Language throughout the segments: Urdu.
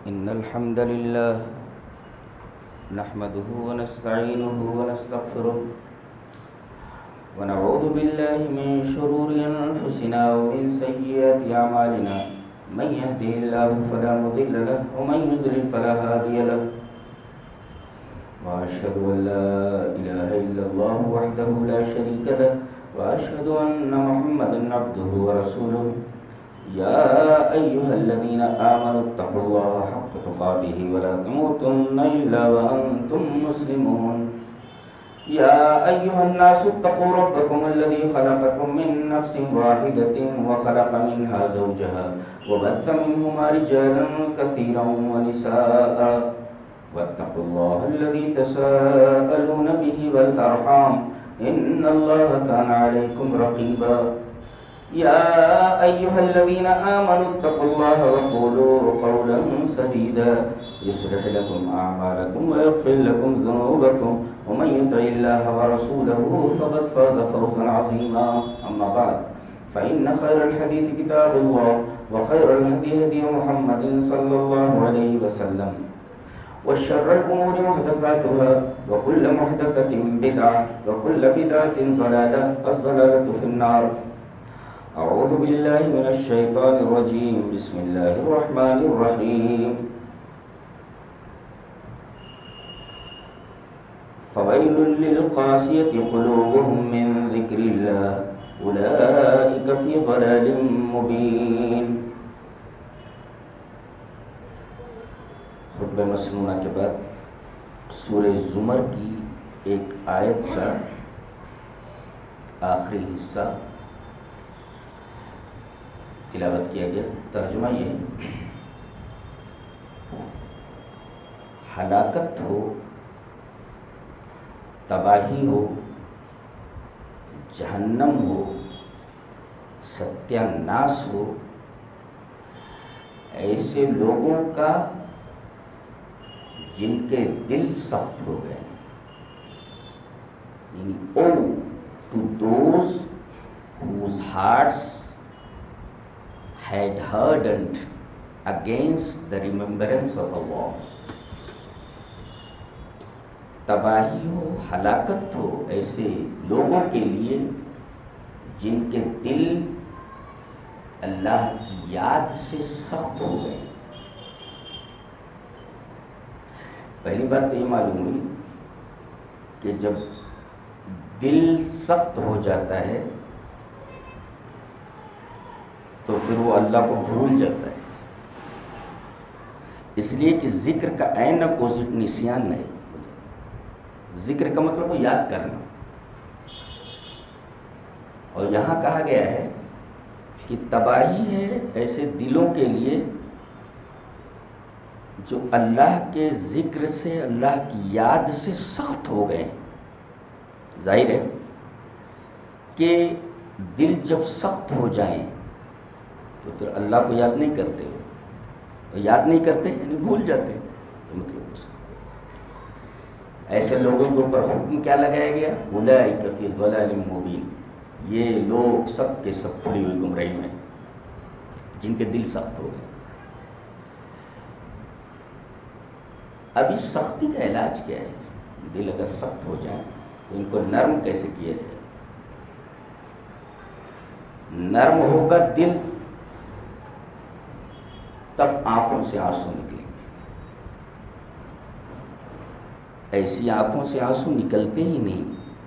إن الحمد لله نحمده ونستعينه ونستغفره ونعوذ بالله من شرور أنفسنا ومن سيئات أعمالنا من يهده الله فلا مضل له ومن يضلل فلا هادي له وأشهد أن لا إله إلا الله وحده لا شريك له وأشهد أن محمدا عبده ورسوله يا أيها الذين آمنوا اتقوا الله حق تقاته ولا تموتن إلا وأنتم مسلمون يا أيها الناس اتقوا ربكم الذي خلقكم من نفس واحدة وخلق منها زوجها وبث منهما رجالا كثيرا ونساء واتقوا الله الذي تساءلون به والأرحام إن الله كان عليكم رقيبا يا أيها الذين آمنوا اتقوا الله وقولوا قولا سديدا يصلح لكم أعمالكم ويغفر لكم ذنوبكم ومن يطع الله ورسوله فقد فاز فوزا عظيما أما بعد فإن خير الحديث كتاب الله وخير الهدي هدي محمد صلى الله عليه وسلم وشر الأمور محدثاتها وكل محدثة بدعة وكل بدعة ضلالة الضلالة في النار أعوذ بالله من الشيطان الرجيم بسم الله الرحمن الرحيم فويل للقاسية قلوبهم من ذكر الله أولئك في ضلال مبين. خطبہ مسنونہ کے بعد سورہ زمر کی ایک آیت کا آخری حصہ تلاوت کیا گیا. ترجمہ یہ: ہلاکت ہو، تباہی ہو، جہنم ہو، ستیہ ناس ہو ایسے لوگوں کا جن کے دل سخت ہو گئے. یعنی oh to those whose hearts had hardened against the remembrance of Allah. تباہی ہو، ہلاکت ہو ایسے لوگوں کے لیے جن کے دل اللہ کی یاد سے سخت ہو گئے. پہلی بات تو یہ معلوم ہوئی کہ جب دل سخت ہو جاتا ہے تو پھر وہ اللہ کو بھول جاتا ہے. اس لیے کہ ذکر کا عین اپوزٹ نسیان ہے. ذکر کا مطلب وہ یاد کرنا، اور یہاں کہا گیا ہے کہ تباہی ہے ایسے دلوں کے لیے جو اللہ کے ذکر سے، اللہ کی یاد سے سخت ہو گئے. ظاہر ہے کہ دل جب سخت ہو جائیں تو پھر اللہ کو یاد نہیں کرتے، اور یاد نہیں کرتے یعنی بھول جاتے ہیں. مطلب اس کا ایسے لوگوں کے اوپر حکم کیا لگایا گیا؟ اولئک فی ضلال مبین. یہ لوگ سب کے سب کھلی ہوئی گمراہی میں جن کے دل سخت ہو گئے. اب اس سختی کا علاج کیا ہے؟ دل اگر سخت ہو جائے تو ان کو نرم کیسے کیا جائے؟ نرم ہوگا دل تب آنکھوں سے آنسو نکلیں گے. ایسی آنکھوں سے آنسو نکلتے ہی نہیں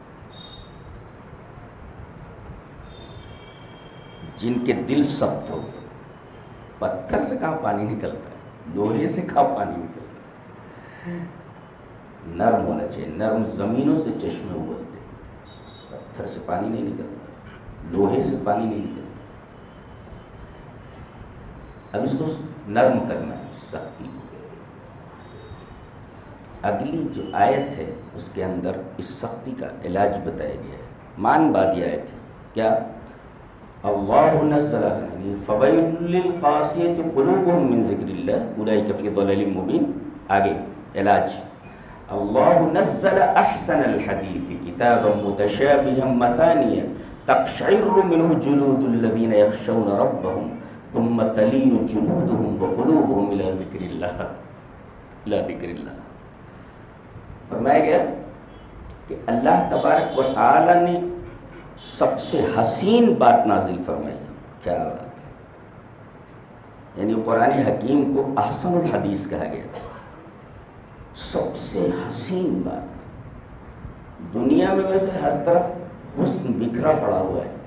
جن کے دل سخت ہو. پتھر سے کہاں پانی نکلتا ہے، لوہے سے کہاں پانی نکلتا ہے. نرم ہونا چاہیے. نرم زمینوں سے چشمے ابلتے ہیں. پتھر سے پانی نہیں نکلتا، لوہے سے پانی نہیں نکلتا. اب اس کو نرم کرنا ہے سختی کو. اگلی جو آیت ہے اس کے اندر اس سختی کا علاج بتایا گیا ہے. مان بادی آیت ہے. کیا؟ اللہ نزل فویل للقاسیۃ قلوبہم من ذکر اللہ اولئک فی ضلال مبین. آگے علاج: اللہ نزل احسن الحدیث کتابا متشابہا مثانیہ تقشعر منہ جلود الذین یخشون ربہم ثم تلین جلودهم وقلوبهم الى ذکر اللہ الى ذکر اللہ. فرمایا گیا کہ اللہ تبارک و تعالی نے سب سے حسین بات نازل فرمائی. کیا بات ہے! یعنی قرآن حکیم کو احسن الحدیث کہا گیا. سب سے حسین بات. دنیا میں ویسے ہر طرف حسن بکھرا پڑا ہوا ہے،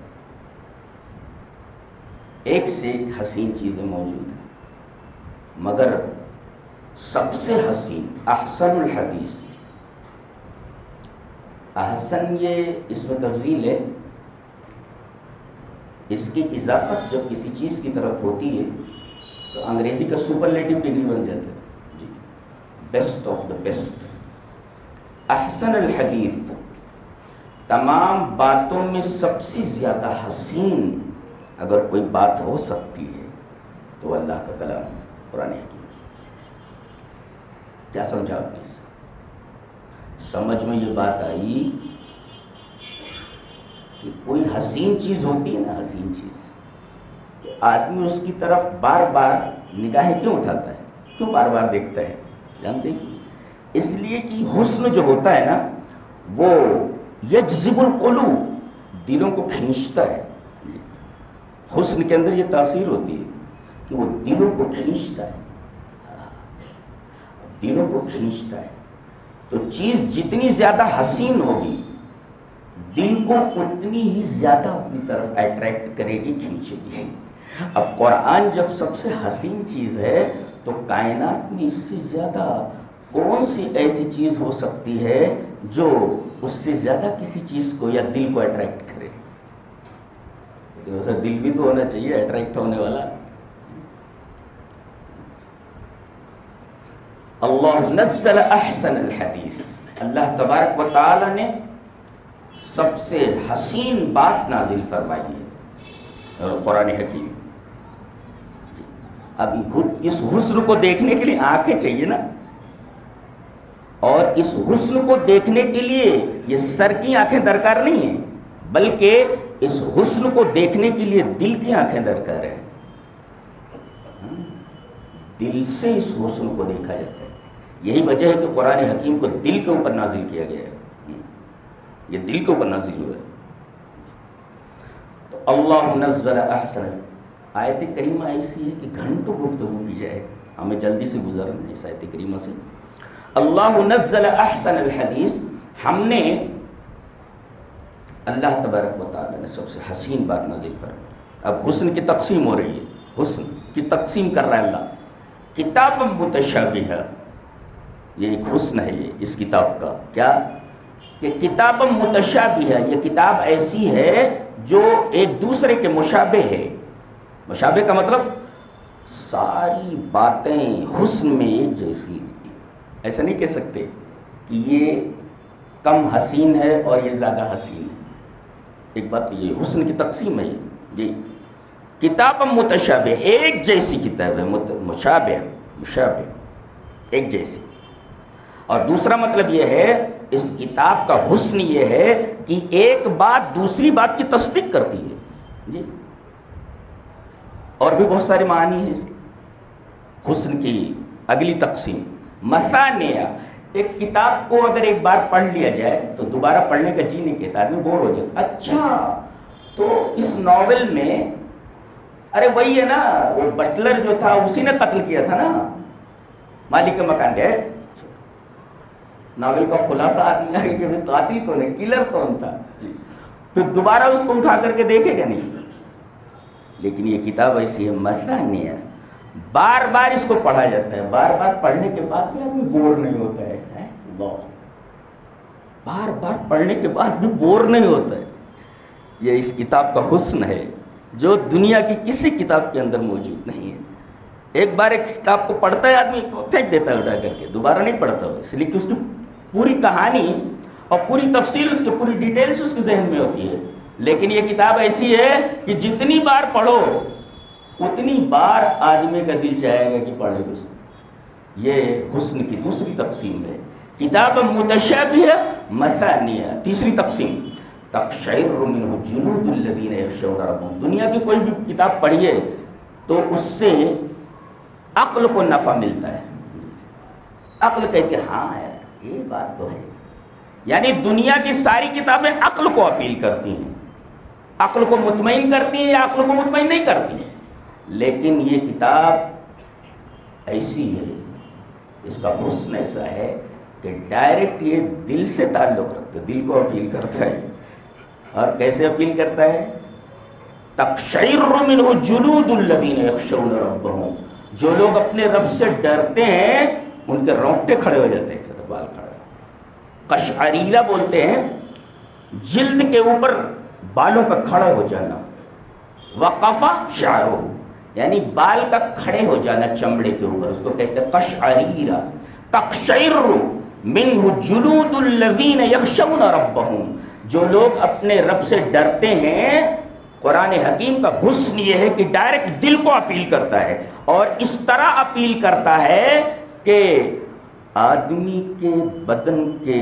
ایک سے ایک حسین چیزیں موجود ہیں، مگر سب سے حسین احسن الحدیث. احسن یہ اس میں تفضیل ہے، اس کی اضافت جب کسی چیز کی طرف ہوتی ہے تو انگریزی کا سپرلیٹو ڈگری بن جاتا ہے جی، بیسٹ آف دا بیسٹ. احسن الحدیث، تمام باتوں میں سب سے زیادہ حسین اگر کوئی بات ہو سکتی ہے تو اللہ کا کلام قرآن حکیم. کیا سمجھا آپ نے اس سے؟ سمجھ میں یہ بات آئی کہ کوئی حسین چیز ہوتی ہے نا، حسین چیز، تو آدمی اس کی طرف بار بار نگاہیں کیوں اٹھاتا ہے، کیوں بار بار دیکھتا ہے؟ جانتے ہیں کہ اس لیے کہ حسن جو ہوتا ہے نا وہ یجذب القلوب، دلوں کو کھینچتا ہے. حسن کے اندر یہ تاثیر ہوتی ہے کہ وہ دلوں کو کھینچتا ہے، دلوں کو کھینچتا ہے. تو چیز جتنی زیادہ حسین ہوگی دل کو اتنی ہی زیادہ اپنی طرف اٹریکٹ کرے گی، کھینچے گی. اب قرآن جب سب سے حسین چیز ہے تو کائنات میں اس سے زیادہ کون سی ایسی چیز ہو سکتی ہے جو اس سے زیادہ کسی چیز کو یا دل کو اٹریکٹ کرے؟ لیکن اسے دل بھی تو ہونا چاہیے اٹریکٹ ہونے والا. اللہ نزل احسن الحدیث، اللہ تبارک و تعالی نے سب سے حسین بات نازل فرمائی ہے اور قرآن حکیم. اب اس حسن کو دیکھنے کے لیے آنکھیں چاہیے نا، اور اس حسن کو دیکھنے کے لیے یہ سر کی آنکھیں درکار نہیں ہیں، بلکہ اس حسن کو دیکھنے کے لیے دل کی آنکھیں درکار ہیں. دل سے اس حسن کو دیکھا جاتا ہے. یہی وجہ ہے کہ قرآن حکیم کو دل کے اوپر نازل کیا گیا ہے، یہ دل کے اوپر نازل ہوا ہے. تو اللہ نزل احسن، آیت کریمہ ایسی ہے کہ گھنٹوں گفتگو کی جائے، ہمیں جلدی سے گزرنا ہے اس آیت کریمہ سے. اللہ نزل احسن الحدیث، ہم نے، اللہ تبارک و تعالی نے سب سے حسین بات نازل فرمائی. اب حسن کی تقسیم ہو رہی ہے، حسن کی تقسیم کر رہا ہے اللہ. کتاب متشابہ، یہ ایک حسن ہے یہ اس کتاب کا. کیا کہ کتاب متشابہ ہے، یہ کتاب ایسی ہے جو ایک دوسرے کے مشابہ ہے. مشابہ کا مطلب ساری باتیں حسن میں ایک جیسی. ایسا نہیں کہہ سکتے کہ یہ کم حسین ہے اور یہ زیادہ حسین ہے. ایک بات یہ حسن کی تقسیم ہے جی. کتاب متشابہ، ایک جیسی کتاب ہے، مشابہ ایک جیسی. اور دوسرا مطلب یہ ہے اس کتاب کا حسن یہ ہے کہ ایک بات دوسری بات کی تصدیق کرتی ہے جی. اور بھی بہت سارے معنی ہیں اس کے. حسن کی اگلی تقسیم مثانیہ، ایک کتاب کو اگر ایک بار پڑھ لیا جائے تو دوبارہ پڑھنے کا جی نہیں کہتا، آدمی بور ہو جاتا. اچھا تو اس ناول میں ارے وہی ہے نا وہ بٹلر جو تھا اسی نے قتل کیا تھا نا، مالک مکان گئے. ناول کا خلاصہ آدمی آگے کہ قاتل کون ہے، کلر کون تھا، پھر دوبارہ اس کو اٹھا کر کے دیکھے گا نہیں. لیکن یہ کتاب ایسی ہے مثانیہ، بار بار اس کو پڑھا جاتا ہے، بار بار پڑھنے کے بعد بھی آدمی بور نہیں ہوتا ہے. بار بار پڑھنے کے بعد بھی بور نہیں ہوتا ہے. یہ اس کتاب کا حسن ہے جو دنیا کی کسی کتاب کے اندر موجود نہیں ہے. ایک بار ایک کتاب کو پڑھتا ہے آدمی تو پھینک دیتا ہے اٹھا کر کے، دوبارہ نہیں پڑھتا ہو، اس لیے کہ اس کی پوری کہانی اور پوری تفصیل، اس کی پوری ڈیٹیلز اس کے ذہن میں ہوتی ہے. لیکن یہ کتاب ایسی ہے کہ جتنی بار پڑھو اتنی بار آدمی کا دل چاہے گا کہ پڑھے اس کو. یہ حسن کی دوسری تقسیم ہے. کتاب متشابہ مثانیہ. تیسری تقسیم تقشعر منہ جلود الذین یخشون ربهم. دنیا کی کوئی بھی کتاب پڑھیے تو اس سے عقل کو نفع ملتا ہے. عقل کہتے ہاں یار یہ بات تو ہے. یعنی دنیا کی ساری کتابیں عقل کو اپیل کرتی ہیں، عقل کو مطمئن کرتی ہیں یا عقل کو مطمئن نہیں کرتی، لیکن یہ کتاب ایسی ہے، اس کا حسن ایسا ہے کہ ڈائریکٹ یہ دل سے تعلق رکھتا ہے، دل کو اپیل کرتا ہے. اور کیسے اپیل کرتا ہے؟ تقشعر منہ جلود الذین یخشون ربہم، جو لوگ اپنے رب سے ڈرتے ہیں ان کے رونگٹے کھڑے ہو جاتے ہیں، ایسے بال کھڑے. قشعریرہ بولتے ہیں جلد کے اوپر بالوں کا کھڑا ہو جانا. وقف شعرہ یعنی بال کا کھڑے ہو جانا چمڑے کے اوپر، اس کو کہتے ہیں قشعریرہ. تقشعر منہ جلود الذین یخشون ربہم، جو لوگ اپنے رب سے ڈرتے ہیں. قرآن حکیم کا حسن یہ ہے کہ ڈائریکٹ دل کو اپیل کرتا ہے، اور اس طرح اپیل کرتا ہے کہ آدمی کے بدن کے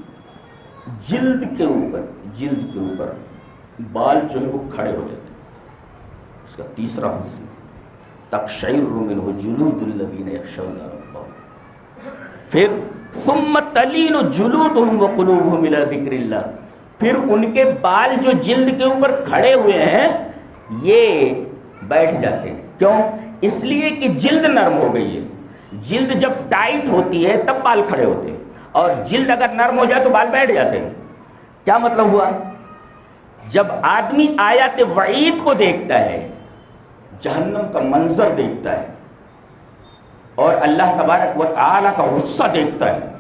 جلد کے اوپر بال جو ہے وہ کھڑے ہو جاتے ہیں. اس کا تیسرا حسن تقشعر منہ جلود الذین یخشون ربہم. پھر ثم تلین جلودہم وقلوبہم الی ذکر اللہ، پھر ان کے بال جو جلد کے اوپر کھڑے ہوئے ہیں یہ بیٹھ جاتے ہیں. کیوں؟ اس لیے کہ جلد نرم ہو گئی ہے. جلد جب ٹائٹ ہوتی ہے تب بال کھڑے ہوتے ہیں، اور جلد اگر نرم ہو جائے تو بال بیٹھ جاتے ہیں. کیا مطلب ہوا؟ جب آدمی آیات وعید کو دیکھتا ہے، جہنم کا منظر دیکھتا ہے، اور اللہ تبارک و تعالیٰ کا غصہ دیکھتا ہے،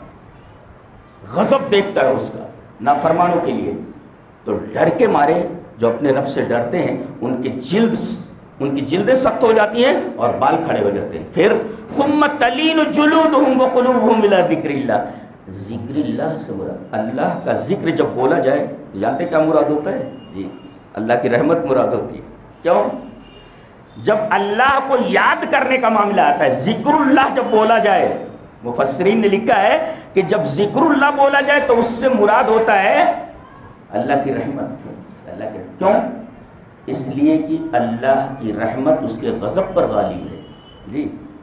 غضب دیکھتا ہے اس کا نافرمانوں کے لیے، تو ڈر کے مارے جو اپنے رب سے ڈرتے ہیں ان کی جلدیں سخت ہو جاتی ہیں اور بال کھڑے ہو جاتے ہیں. پھر ثم تلین جلودہم وقلوبہم الی ذکر اللہ. ذکر اللہ سے مراد اللہ کا ذکر جب بولا جائے تو جانتے کیا مراد ہوتا ہے؟ جی اللہ کی رحمت مراد ہوتی ہے. کیوں؟ جب اللہ کو یاد کرنے کا معاملہ آتا ہے، ذکر اللہ جب بولا جائے، مفسرین نے لکھا ہے کہ جب ذکر اللہ بولا جائے تو اس سے مراد ہوتا ہے اللہ کی رحمت. اللہ کی کیوں؟ اس لیے کہ اللہ کی رحمت اس کے غضب پر غالب ہے. جی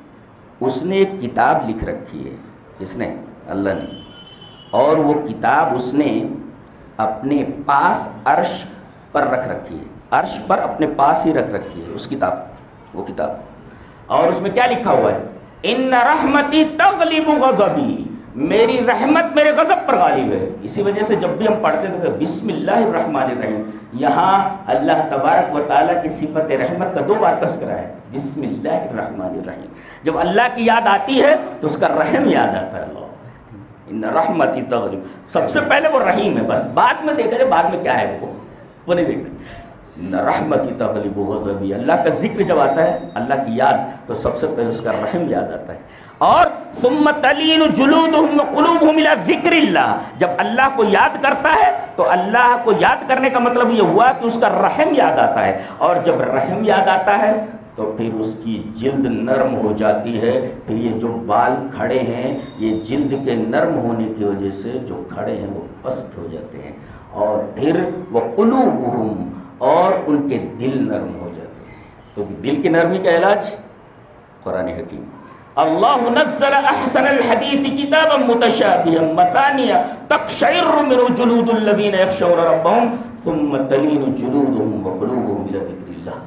اس نے ایک کتاب لکھ رکھی ہے، اس نے اللہ نے، اور وہ کتاب اس نے اپنے پاس عرش پر رکھ رکھی ہے، عرش پر اپنے پاس ہی رکھ رکھی ہے وہ کتاب. اور اس میں کیا لکھا ہوا ہے؟ ان رحمتی تغلب غضبی، میری رحمت میرے غضب پر غالب ہے. اسی وجہ سے جب بھی ہم پڑھتے ہیں تو بسم اللہ الرحمن الرحیم، یہاں اللہ تبارک و تعالیٰ کی صفت رحمت کا 2 بار تذکرہ ہے، بسم اللہ الرحمن الرحیم. جب اللہ کی یاد آتی ہے تو اس کا رحم یاد آتا ہے. اللہ ان رحمتی تغلب، سب سے پہلے وہ رحیم ہے، بس بعد میں دیکھا جائے بعد میں کیا ہے وہ نہیں دیکھ رہے. ان رحمتی تغلب غضبی، اللہ کا ذکر جب آتا ہے، اللہ کی یاد، تو سب سے پہلے اس کا رحم یاد آتا ہے. اور ثم تلین جلودہم وقلوبہم الی ذکر اللہ، جب اللہ کو یاد کرتا ہے تو اللہ کو یاد کرنے کا مطلب یہ ہوا کہ اس کا رحم یاد آتا ہے، اور جب رحم یاد آتا ہے تو پھر اس کی جلد نرم ہو جاتی ہے. پھر یہ جو بال کھڑے ہیں یہ جلد کے نرم ہونے کی وجہ سے جو کھڑے ہیں وہ پست ہو جاتے ہیں، اور پھر وہ قلوبہم، اور ان کے دل نرم ہو جاتے ہیں. تو دل کی نرمی کا علاج قرآن حکیم. اللہ نزل احسن الحدیث کتابا متشابہا مثانیہ تقشعر منہ جلود الذین یخشون ربہم ثم تلین جلودہم وقلوبہم الی ذکر اللہ.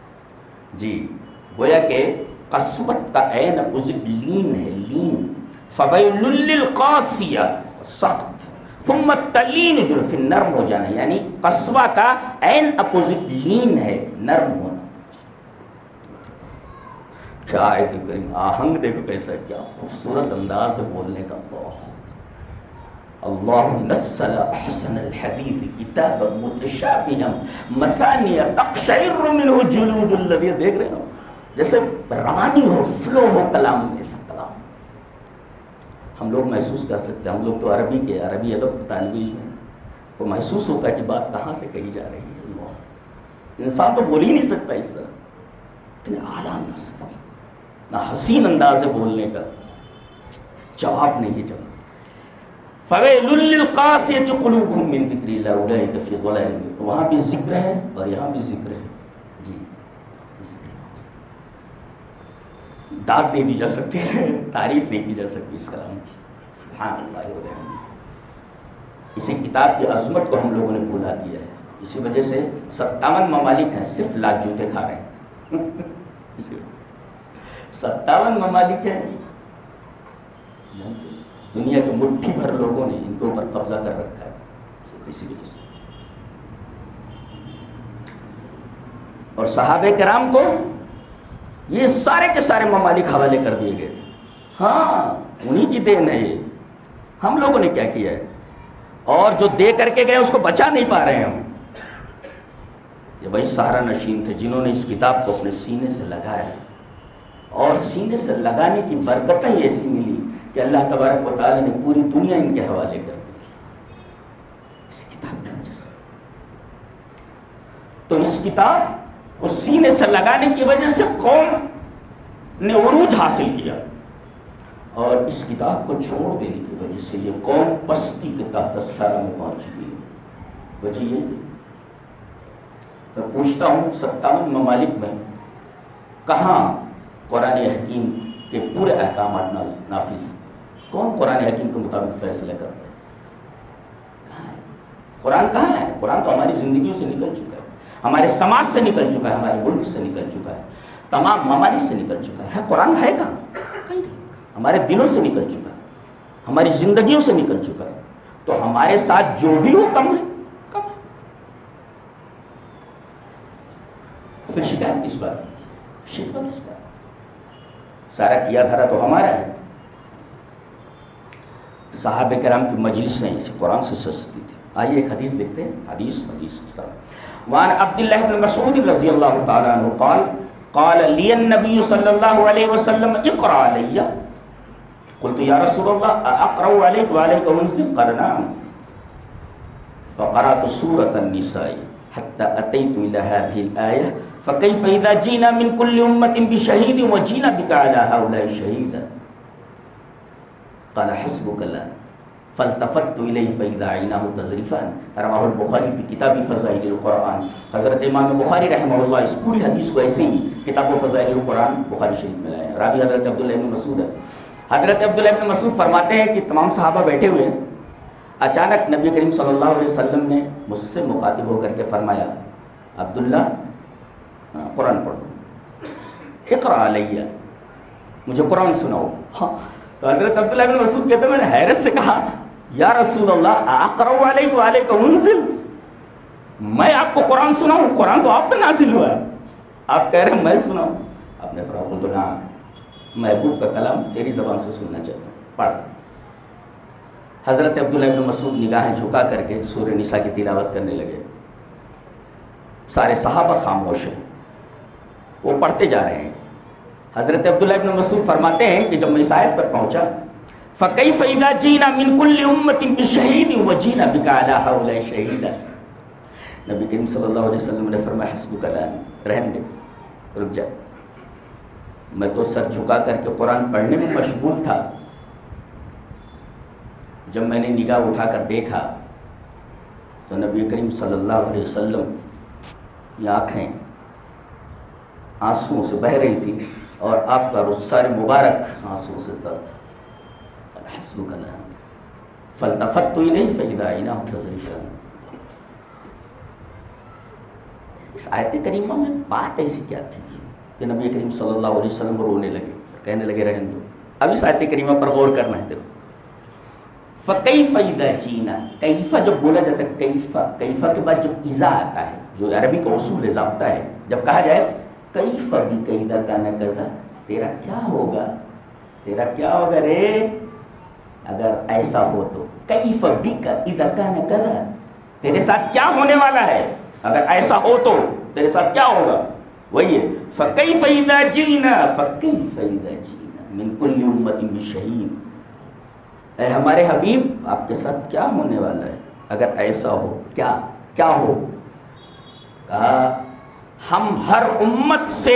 جی گویا کہ قسوت کا عین اپوزٹ لین ہے، لین. فویل للقاسیہ، سخت. ثم تلین جو پھر نرم ہو جانا، یعنی قسوہ کا عین اپوزٹ لین ہے، نرم ہونا. کیا آیت کریم، آہنگ دیکھو کیسا، کیا خوبصورت انداز ہے بولنے کا. اللہ نزل احسن الحدیث کتابا متشابہا مثانیہ تقشعر منہ جلود الذین، دیکھ رہے ہو جیسے روانی ہو، فلو ہو کلام میں، ایسا کلام ہم لوگ محسوس کر سکتے ہیں. ہم لوگ تو عربی کے عربی ادب کے طالب علم ہیں، تو محسوس ہوتا ہے کہ بات کہاں سے کہی جا رہی ہے. انسان تو بول ہی نہیں سکتا اس طرح، اتنے اعلیٰ انداز، نہ حسین انداز ہے بولنے کا، جواب نہیں ہے جواب. فویل للقاسیۃ قلوبہم من ذکر اللہ اولئک فی ضلال، وہاں بھی ذکر ہے اور یہاں بھی ذکر ہے. جی داد نہیں دی جا سکتی ہے، تعریف نہیں کی جا سکتی اس کلام کی. سبحان اللہ و بحمدہ. اسی کتاب کی عظمت کو ہم لوگوں نے بھلا دیا ہے. اسی وجہ سے 57 ممالک ہیں صرف لاکھ جوتے کھا رہے ہیں. 57 ممالک ہیں، دنیا کے مٹھی بھر لوگوں نے ان کے اوپر قبضہ کر رکھا ہے صرف اسی وجہ سے. اور صحابہ کرام کو یہ سارے کے سارے ممالک حوالے کر دیے گئے تھے. ہاں انہی کی دین ہے یہ. ہم لوگوں نے کیا کیا ہے؟ اور جو دے کر کے گئے اس کو بچا نہیں پا رہے ہیں ہم. یہ وہی سہارا نشین تھے جنہوں نے اس کتاب کو اپنے سینے سے لگایا، اور سینے سے لگانے کی برکتیں ایسی ملی کہ اللہ تبارک و تعالی نے پوری دنیا ان کے حوالے کر دی اس کتاب کی وجہ سے. تو اس کتاب کو سینے سے لگانے کی وجہ سے قوم نے عروج حاصل کیا، اور اس کتاب کو چھوڑ دینے کی وجہ سے یہ قوم پستی کے تحت سارا میں پہنچ چکی ہے. وجہ یہ میں پوچھتا ہوں 57 ممالک میں کہاں قرآن حکیم کے پورے احکامات نافذ ہیں؟ کون قرآن حکیم کے مطابق فیصلہ کرتا ہے؟ کہاں ہے قرآن؟ کہاں ہے قرآن؟ تو ہماری زندگیوں سے نکل چکا ہے، ہمارے سماج سے نکل چکا ہے، ہمارے ملک سے نکل چکا ہے، تمام ممالک سے نکل چکا ہے. قرآن ہے کہاں؟ کہیں نہیں. ہمارے دلوں سے نکل چکا ہے، ہماری زندگیوں سے نکل چکا ہے. تو ہمارے ساتھ جو بھی ہو کم ہے. پھر شکایت کس بات کی؟ شکوہ کس بات؟ سارا کیا دھرا تو ہمارا ہے. صحابہ کرام کی مجلسیں اسی قرآن سے سجتی تھی. آئیے ایک حدیث دیکھتے ہیں. حدیث وعن عبداللہ بن مسعود رضی اللہ تعالیٰ عنہ قال قال لی النبی صلی اللہ علیہ وسلم اقرأ علیہ قلت یا رسول اللہ اقرأ علیک وعلیک انزل قال نعم فقرأت سورة النساء حتى أتيت إلى هذه الآية فكيف إذا جئنا من كل أمة بشهيد وجئنا بك على هؤلاء شهيدا قال حسبك الآن فالتفت إليه فإذا عيناه تذرفان رواه البخاری في کتاب فضائل القرآن. حضرت امام بخاری رحمہ اللہ اس پوری حدیث کو ایسے ہی کتاب فضائل القرآن بخاری شریف میں لائے. راوی حضرت عبداللہ بن مسعود ہے. حضرت عبداللہ بن مسعود فرماتے ہیں کہ تمام صحابہ بیٹھے ہوئے ہیں. اچانک نبی کریم صلی اللہ علیہ وسلم نے مجھ سے مخاطب ہو کر کے فرمایا عبداللہ قرآن پڑھو، اقرأ علیہ، مجھے قرآن سناؤ. ہاں تو حضرت عبداللہ بن مسعود کہتے ہیں میں نے حیرت سے کہا یا رسول اللہ اقرأ علیک وعلیک انزل، میں آپ کو قرآن سناؤں؟ قرآن تو آپ پہ نازل ہوا ہے، آپ کہہ رہے ہیں میں سناؤں؟ آپ نے فرمایا قلت نعم، محبوب کا کلام تیری زبان سے سننا چاہتا ہوں، پڑھ. حضرت عبداللہ بن مسعود نگاہیں جھکا کر کے سورہ نساء کی تلاوت کرنے لگے. سارے صحابہ خاموش ہیں، وہ پڑھتے جا رہے ہیں. حضرت عبداللہ بن مسعود فرماتے ہیں کہ جب میں اس آیت پر پہنچا فَكَيْفَ إِذَا جِئْنَا مِن كُلِّ أُمَّةٍ بِشَهِيدٍ وَجِئْنَا بِكَ عَلَىٰ هَؤُلَاءِ شَهِيدًا. نبی کریم صلی اللہ علیہ وسلم نے فرمایا حسبک الآن، رہنے دے، رک جا. میں تو سر جھکا کر کے قرآن پڑھنے میں مشغول تھا. جب میں نے نگاہ اٹھا کر دیکھا تو نبی کریم صلی اللہ علیہ وسلم کی آنکھیں آنسوؤں سے بہہ رہی تھی اور آپ کا رخسار مبارک آنسوؤں سے تر تھا. حسبک الآن فالتفت الیہ فاذا عیناہ تذرفان. اس آیت کریمہ میں بات ایسی کیا تھی کہ نبی کریم صلی اللہ علیہ وسلم رونے لگے، کہنے لگے رہنے دو. اب اس آیت کریمہ پر غور کرنا ہے. دیکھو فَكَيْفَ إِذَا جِئْنَا، کیفہ جب بولا جاتا ہے کیفہ کے بعد جب اذا آتا ہے جو عربی کا اصول ضابطہ ہے، جب کہا جائے کیفہ بھی اذا کان کذا، تیرا کیا ہوگا، تیرا کیا ہوگا رے اگر ایسا ہو تو. کیفہ بک اذا کان کذا، تیرے ساتھ کیا ہونے والا ہے اگر ایسا ہو تو تیرے ساتھ کیا ہوگا. وہی ہے فَكَيْفَ إِذَا جِئْنَا فَكَيْفَ إِذَا جِئْنَا مِن كُلِّ أُمَّةٍ بِشَهِيدٍ. اے ہمارے حبیب آپ کے ساتھ کیا ہونے والا ہے اگر ایسا ہو. کیا ہو؟ کہا ہم ہر امت سے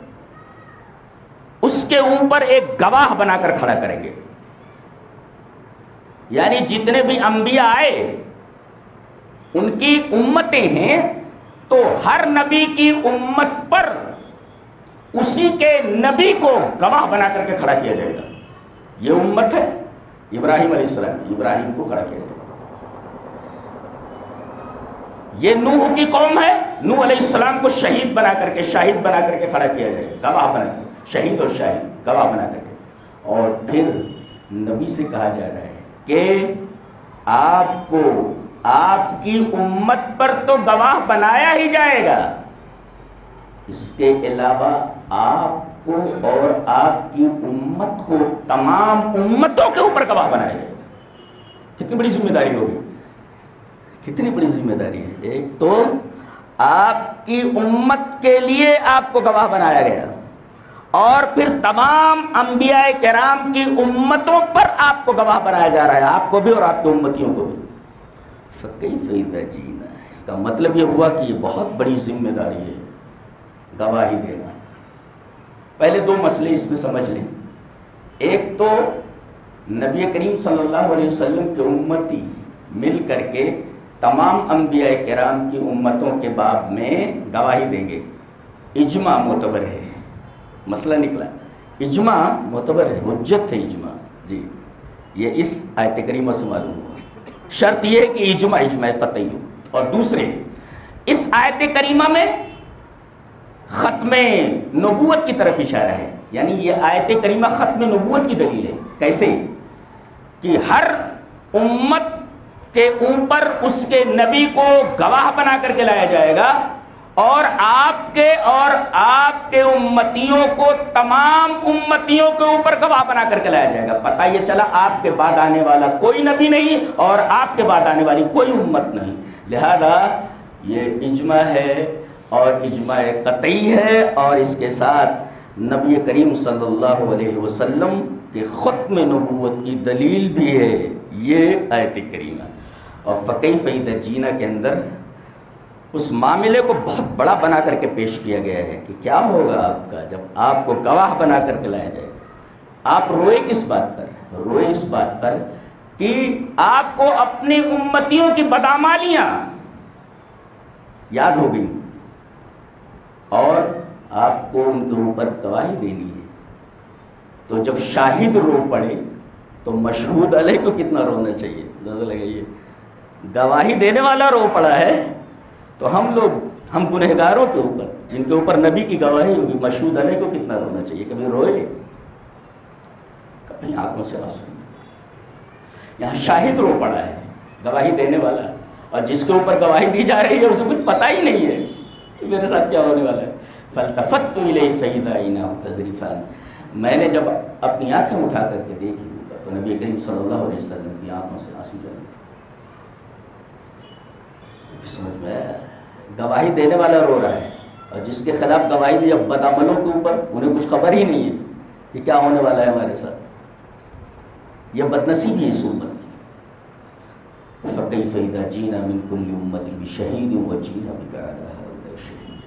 اس کے اوپر ایک گواہ بنا کر کھڑا کریں گے. یعنی جتنے بھی انبیاء آئے ان کی امتیں ہیں تو ہر نبی کی امت پر اسی کے نبی کو گواہ بنا کر کے کھڑا کیا جائے گا. یہ امت ہے ابراہیم علیہ السلام، ابراہیم کو کھڑا کیا جائے گا. یہ نوح کی قوم ہے، نوح علیہ السلام کو شہید بنا کر کے، شاہد بنا کر کے کھڑا کیا جائے گا، گواہ بنا کے، شہید اور شاہد گواہ بنا کر کے. اور پھر نبی سے کہا جا رہا ہے کہ آپ کو آپ کی امت پر تو گواہ بنایا ہی جائے گا، اس کے علاوہ آپ کو اور آپ کی امت کو تمام امتوں کے اوپر گواہ بنایا جائے گا. کتنی بڑی ذمہ داری ہوگی، کتنی بڑی ذمہ داری ہے. ایک تو آپ کی امت کے لیے آپ کو گواہ بنایا گیا، اور پھر تمام انبیاء کرام کی امتوں پر آپ کو گواہ بنایا جا رہا ہے، آپ کو بھی اور آپ کی امتیوں کو بھی. فَكَيْفَ إِذَا جِئْنَا، اس کا مطلب یہ ہوا کہ یہ بہت بڑی ذمہ داری ہے گواہی دینا. پہلے دو مسئلے اس میں سمجھ لیں. ایک تو نبی کریم صلی اللہ علیہ وسلم کے امتی مل کر کے تمام انبیاء کرام کی امتوں کے باب میں گواہی دیں گے. اجماع معتبر ہے، مسئلہ نکلا اجماع معتبر ہے، حجت ہے اجماع. جی یہ اس آیت کریمہ سے معلوم ہوا. شرط یہ ہے کہ اجماع قطعی ہو. اور دوسرے، اس آیت کریمہ میں ختم نبوت کی طرف اشارہ ہے، یعنی یہ آیت کریمہ ختم نبوت کی دلیل ہے. کیسے؟ کہ ہر امت کے اوپر اس کے نبی کو گواہ بنا کر کے لایا جائے گا، اور آپ کے امتیوں کو تمام امتیوں کے اوپر گواہ بنا کر کے لایا جائے گا. پتہ یہ چلا آپ کے بعد آنے والا کوئی نبی نہیں اور آپ کے بعد آنے والی کوئی امت نہیں. لہذا یہ اجماع ہے اور اجماع قطعی ہے، اور اس کے ساتھ نبی کریم صلی اللہ علیہ وسلم کے ختم نبوت کی دلیل بھی ہے یہ آیت کریمہ. اور فَكَيْفَ إِذَا جِئْنَا کے اندر اس معاملے کو بہت بڑا بنا کر کے پیش کیا گیا ہے کہ کیا ہوگا آپ کا جب آپ کو گواہ بنا کر کے لایا جائے گا. آپ روئے کس بات پر؟ روئے اس بات پر کہ آپ کو اپنی امتیوں کی بدعمالیاں یاد ہو گئی اور آپ کو ان کے اوپر گواہی دینی ہے. تو جب شاہد رو پڑے تو مشہود علیہ کو کتنا رونا چاہیے. نظر لگائیے، گواہی دینے والا رو پڑا ہے تو ہم گنہگاروں کے اوپر جن کے اوپر نبی کی گواہی ہوگی، مشہود علیہ کو کتنا رونا چاہیے. کبھی روئے، کبھی آنکھوں سے آنسو. یہاں شاہد رو پڑا ہے، گواہی دینے والا، اور جس کے اوپر گواہی دی جا رہی ہے اسے کچھ پتہ ہی نہیں ہے کہ میرے ساتھ کیا ہونے والا ہے. فَالْتَفَتُّ إِلَيْهِ فَإِذَا عَيْنَاهُ تَذْرِفَانِ، میں نے جب اپنی آنکھیں اٹھا کر کے دیکھی تو نبی کریم صلی اللہ علیہ وسلم کی آنکھوں سے آنسو جا رہے تھے. سمجھ میں گواہی دینے والا رو رہا ہے، اور جس کے خلاف گواہی دی اب بدعملوں کے اوپر انہیں کچھ خبر ہی نہیں ہے کہ کیا ہونے والا ہے ہمارے ساتھ. یہ بدنصیبی ہے اس امت کی. فَكَيْفَ إِذَا جِئْنَا مِنْ كُلِّ أُمَّةٍ بِشَهِيدٍ وَجِئْنَا بِكَ عَلَىٰ هَٰؤُلَاءِ شَهِيدًا.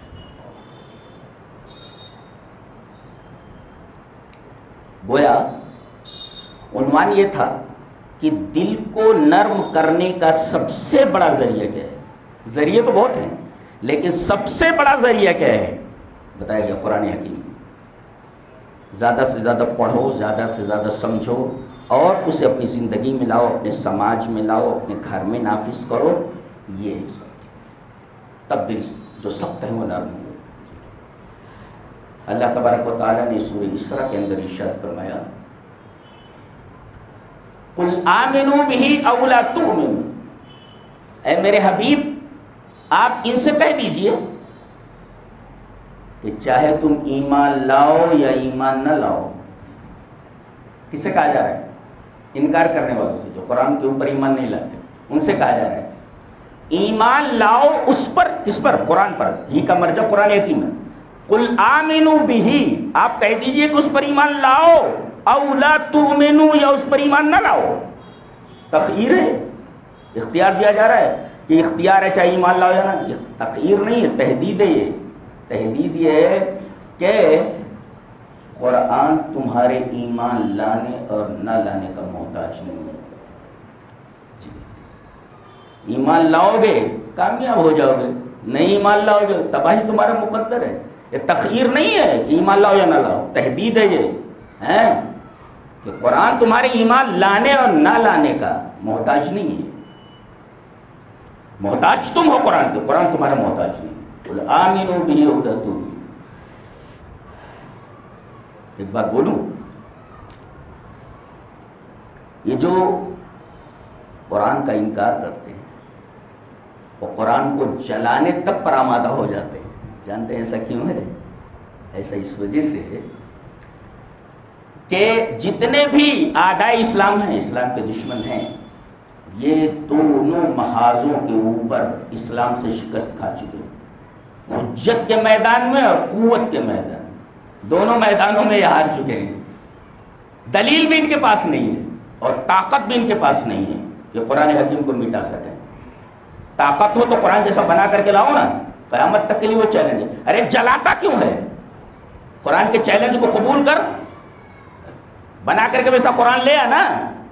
گویا عنوان یہ تھا کہ دل کو نرم کرنے کا سب سے بڑا ذریعہ کیا ہے. ذریعے تو بہت ہیں لیکن سب سے بڑا ذریعہ کیا ہے بتایا گیا قرآن حکیم. زیادہ سے زیادہ پڑھو، زیادہ سے زیادہ سمجھو، اور اسے اپنی زندگی میں لاؤ، اپنے سماج میں لاؤ، اپنے گھر میں نافذ کرو. یہ ہے تب دل جو سخت ہے وہ نرم ہو. اللہ تبارک و تعالیٰ نے سورہ اسراء کے اندر ارشاد فرمایا، قُلْ آمِنُوا بِهِ أَوْ لَا تُؤْمِنُوا، اے میرے حبیب آپ ان سے کہہ دیجئے کہ چاہے تم ایمان لاؤ یا ایمان نہ لاؤ. کس سے کہا جا رہا ہے؟ انکار کرنے والوں سے، جو قرآن کے اوپر ایمان نہیں لاتے، ان سے کہا جا رہا ہے ایمان لاؤ اس پر. کس پر؟ قرآن پر. ہی کا مرجع قرآن حکیم ہے. قُلْ آمِنُوا بِهِ، آپ کہہ دیجئے کہ اس پر ایمان لاؤ، اَوْ لَا تُؤْمِنُوا، یا اس پر ایمان نہ لاؤ. تخییر ہے، اختیار دیا جا رہا ہے کہ اختیار ہے چاہے ایمان لاؤ یا نہ. یہ تخییر نہیں ہے، تحدید ہے. یہ تحدید یہ ہے کہ قرآن تمہارے ایمان لانے اور نہ لانے کا محتاج نہیں ہے. جی. ایمان لاؤ گے کامیاب ہو جاؤ گے، نہیں ایمان لاؤ گے تباہی تمہارا مقدر ہے. یہ تخیر نہیں ہے کہ ایمان لاؤ یا نہ لاؤ، تحدید ہے یہ ہے کہ قرآن تمہارے ایمان لانے اور نہ لانے کا محتاج نہیں ہے، محتاج تم ہو قرآن کے، قرآن تمہارا محتاج نہیں۔ قل آمنوا بہ او لا تؤمنوا۔ ایک بات بولوں، یہ جو قرآن کا انکار کرتے ہیں وہ قرآن کو جلانے تک پر آمادہ ہو جاتے ہیں، جانتے ہیں ایسا کیوں ہے؟ ایسا اس وجہ سے ہے کہ جتنے بھی اعدائے اسلام ہیں، اسلام کے دشمن ہیں، یہ دونوں محاذوں کے اوپر اسلام سے شکست کھا چکے ہیں، حجت کے میدان میں اور قوت کے میدان میں، دونوں میدانوں میں یہ ہار چکے ہیں۔ دلیل بھی ان کے پاس نہیں ہے اور طاقت بھی ان کے پاس نہیں ہے کہ قرآن حکیم کو مٹا سکیں۔ طاقت ہو تو قرآن جیسا بنا کر کے لاؤ نا، قیامت تک کے لیے وہ چیلنج ہے۔ ارے جلاتا کیوں ہے؟ قرآن کے چیلنج کو قبول کر، بنا کر کے ویسا قرآن لے آنا۔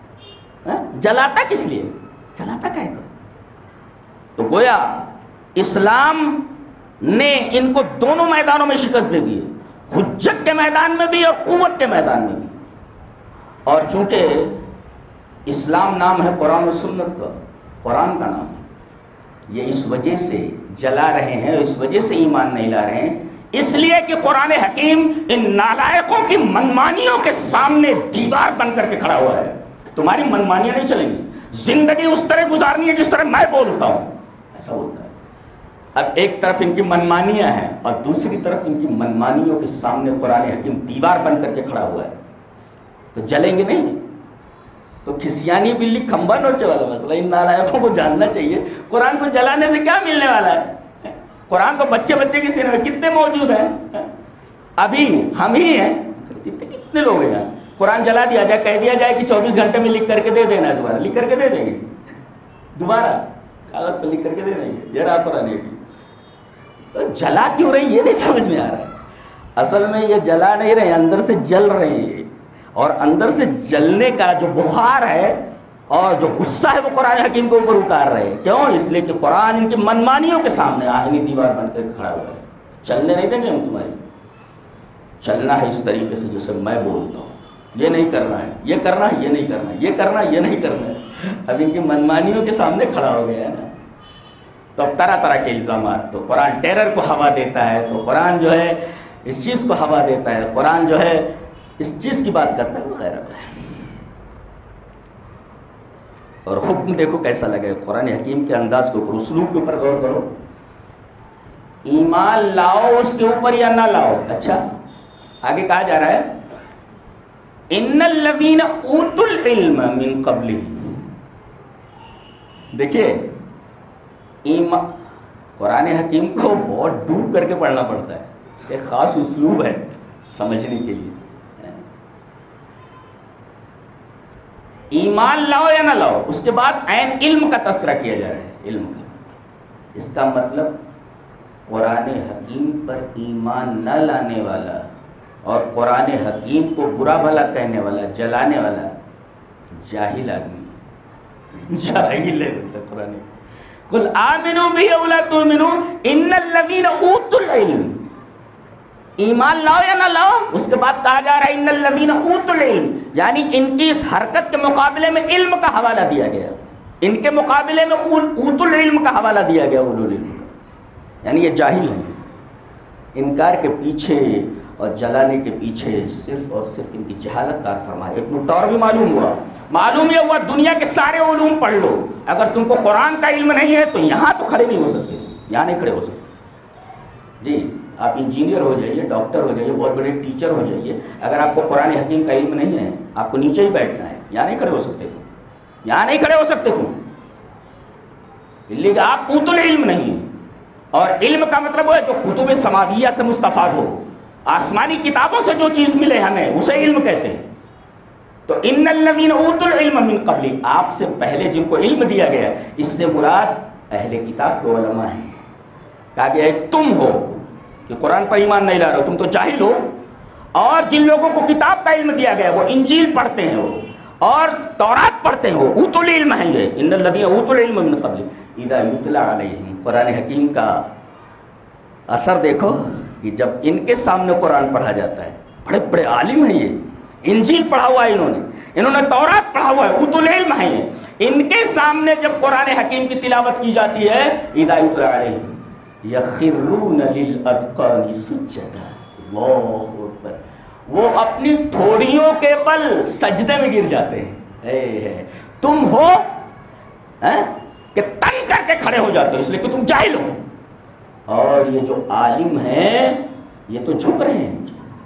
جلاتا کس لیے؟ جلاتا کیا ہے؟ تو گویا اسلام نے ان کو دونوں میدانوں میں شکست دے دی ہے، حجت کے میدان میں بھی اور قوت کے میدان میں بھی۔ اور چونکہ اسلام نام ہے قرآن و سنت کا، قرآن کا نام ہے، یہ اس وجہ سے جلا رہے ہیں، اس وجہ سے ایمان نہیں لا رہے ہیں، اس لیے کہ قرآن حکیم ان نالائقوں کی منمانیوں کے سامنے دیوار بن کر کے کھڑا ہوا ہے۔ تمہاری منمانیاں نہیں چلیں گی، زندگی اس طرح گزارنی ہے جس طرح میں بولتا ہوں، ایسا بولتا ہے۔ اب ایک طرف ان کی منمانیاں ہیں اور دوسری طرف ان کی منمانیوں کے سامنے قرآن حکیم دیوار بن کر کے کھڑا ہوا ہے، تو جلیں گے نہیں؟ تو کھسیانی بلی کھمبا نوچے والا مسئلہ ان نالائقوں کو جاننا چاہیے۔ قرآن کو جلانے سے کیا ملنے والا ہے؟ قرآن کو بچے بچے کے سینے میں کتنے موجود ہیں؟ ابھی ہم ہی ہیں، کتنے لوگ ہیں؟ قرآن جلا دیا جائے، کہہ دیا جائے کہ 24 گھنٹے میں لکھ کر کے دے دینا ہے، دوبارہ لکھ کر کے دے دیں گے، دوبارہ کاغذ پہ لکھ کر کے دے دیں گے، یہ رہا قرآن کی۔ تو جلا کیوں رہی یہ نہیں سمجھ میں آ رہا ہے۔ اصل میں یہ جلا نہیں رہے، اندر سے جل رہے ہیں، اور اندر سے جلنے کا جو بخار ہے اور جو غصہ ہے وہ قرآن حکیم کے اوپر اتار رہے ہیں۔ کیوں؟ اس لیے کہ قرآن ان کی منمانیوں کے سامنے آہنی دیوار بن کر کھڑا ہوا ہے۔ چلنے نہیں دیں گے ہم تمہاری، چلنا ہے اس طریقے سے جیسے میں بولتا ہوں، یہ نہیں کرنا ہے، یہ کرنا ہے، یہ نہیں کرنا ہے، یہ کرنا ہے، یہ نہیں کرنا ہے۔ اب ان کی منمانیوں کے سامنے کھڑا ہو گیا ہے نا، تو اب طرح طرح کے الزامات، تو قرآن ٹیرر کو ہوا دیتا ہے، تو قرآن جو ہے اس چیز کو ہوا دیتا ہے، قرآن جو ہے اس چیز کی بات کرتا ہے وغیرہ۔ اور حکم دیکھو کیسا لگے قرآن حکیم کے انداز کے اوپر، اسلوب کے اوپر غور کرو۔ ایمان لاؤ اس کے اوپر یا نہ لاؤ۔ اچھا آگے کہا جا رہا ہے ان الذین اوتوا العلم من قبلہ۔ دیکھیے ایمان، قرآن حکیم کو بہت ڈوب کر کے پڑھنا پڑتا ہے، اس کا ایک خاص اسلوب ہے سمجھنے کے لیے۔ ایمان لاؤ یا نہ لاؤ، اس کے بعد عین علم کا تذکرہ کیا جا رہا ہے، علم کا۔ اس کا مطلب قرآن حکیم پر ایمان نہ لانے والا اور قرآن حکیم کو برا بھلا کہنے والا، جلانے والا جاہل آدمی، جاہل ہے بولتا قرآن۔ قل آمنوا بہ او لا تؤمنوا ان الذین اوتوا العلم، ایمان لاؤ یا نہ لاؤ، اس کے بعد کہا جا رہا ہے ان الذین اوتوا العلم، یعنی ان کی اس حرکت کے مقابلے میں علم کا حوالہ دیا گیا، ان کے مقابلے میں اوتوا العلم کا حوالہ دیا گیا، اولو العلم کا، یعنی یہ جاہل ہیں۔ انکار کے پیچھے اور جلانے کے پیچھے صرف اور صرف ان کی جہالت کار فرما ہے۔ ایک نقطہ اور بھی معلوم یہ ہوا دنیا کے سارے علوم پڑھ لو، اگر تم کو قرآن کا علم نہیں ہے تو یہاں تو کھڑے نہیں ہو سکتے، یہاں نہیں کھڑے ہو سکتے۔ جی آپ انجینئر ہو جائیے، ڈاکٹر ہو جائیے، بہت بڑے ٹیچر ہو جائیے، اگر آپ کو قرآن حکیم کا علم نہیں ہے آپ کو نیچے ہی بیٹھنا ہے، یہاں نہیں کھڑے ہو سکتے تم، یہاں نہیں کھڑے ہو سکتے تم، لیکن آپ اوتوا العلم نہیں ہیں۔ اور علم کا مطلب وہ ہے جو کتب سماویہ سے مستفاد ہو، آسمانی کتابوں سے جو چیز ملے ہمیں اسے علم کہتے ہیں۔ تو ان الذین اوتوا العلم من قبل، آپ سے پہلے جن کو علم دیا گیا، اس سے مراد اہل کتاب کے علماء ہیں۔ کہا گیا ہے تم ہو کہ قرآن پر ایمان نہیں لا رہے ہو، تم تو جاہل ہو، اور جن لوگوں کو کتاب کا علم دیا گیا وہ انجیل پڑھتے ہیں وہ اور تورات پڑھتے ہیں، وہ اوتوا العلم ہیں۔ یہ ان الذین اوتوا العلم من قبل اذا یتلی علیہم، قرآن حکیم کا اثر دیکھو کہ جب ان کے سامنے قرآن پڑھا جاتا ہے، بڑے بڑے عالم ہیں یہ، انجیل پڑھا ہوا ہے انہوں نے تورات پڑھا ہوا ہے، اوت العلم ہے یہ، ان کے سامنے جب قرآن حکیم کی تلاوت کی جاتی ہے اذا یتلی علیہم یخرون للاذقان سجدا، اللہ اکبر، وہ اپنی تھوڑیوں کے بل سجدے میں گر جاتے ہیں۔ تم ہو کہ تن کر کے کھڑے ہو جاتے ہو اس لیے کہ تم جاہل ہو، اور یہ جو عالم ہیں یہ تو جھک رہے ہیں۔